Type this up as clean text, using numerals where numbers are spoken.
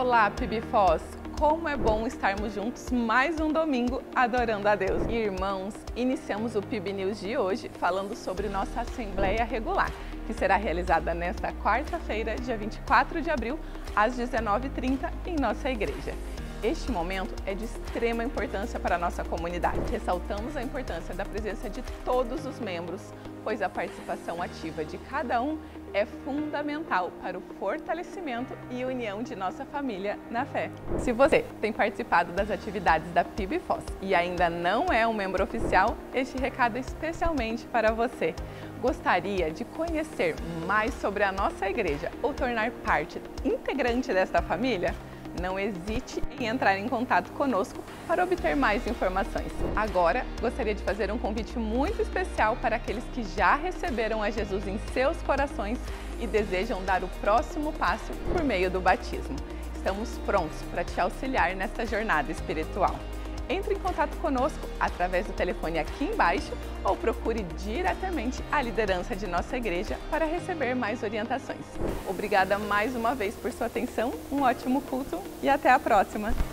Olá, PIB Foz! Como é bom estarmos juntos mais um domingo adorando a Deus. Irmãos, iniciamos o PIB News de hoje falando sobre nossa Assembleia Regular, que será realizada nesta quarta-feira, dia 24 de abril, às 19h30, em nossa igreja. Este momento é de extrema importância para a nossa comunidade. Ressaltamos a importância da presença de todos os membros, pois a participação ativa de cada um é fundamental para o fortalecimento e união de nossa família na fé. Se você tem participado das atividades da PIB Foz e ainda não é um membro oficial, este recado é especialmente para você. Gostaria de conhecer mais sobre a nossa igreja ou tornar parte integrante desta família? Não hesite em entrar em contato conosco para obter mais informações. Agora, gostaria de fazer um convite muito especial para aqueles que já receberam a Jesus em seus corações e desejam dar o próximo passo por meio do batismo. Estamos prontos para te auxiliar nesta jornada espiritual. Entre em contato conosco através do telefone aqui embaixo ou procure diretamente a liderança de nossa igreja para receber mais orientações. Obrigada mais uma vez por sua atenção, um ótimo culto e até a próxima!